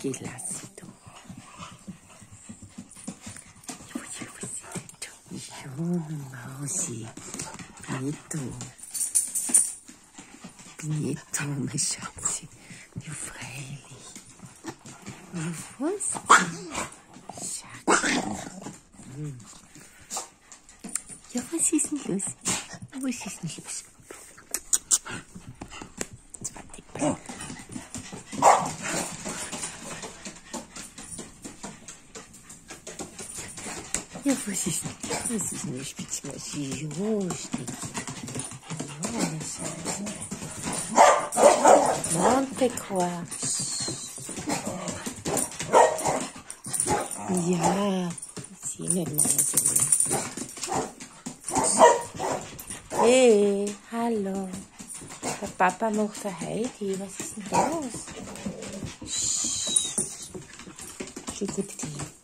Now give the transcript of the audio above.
gelassen, du. Ja, Mausi. Bin ich da, mein Schatzi. Ja, freilich. Ja, was? Schatzi. Ja, was ist denn los? Was ist denn los? Ja, was ist denn eine Spitzmaschine? Ja, Monte Quatsch. Ja, sieh nicht mal so. Hey, hallo. Der Papa macht der Heidi. Was ist denn los? Schau gut,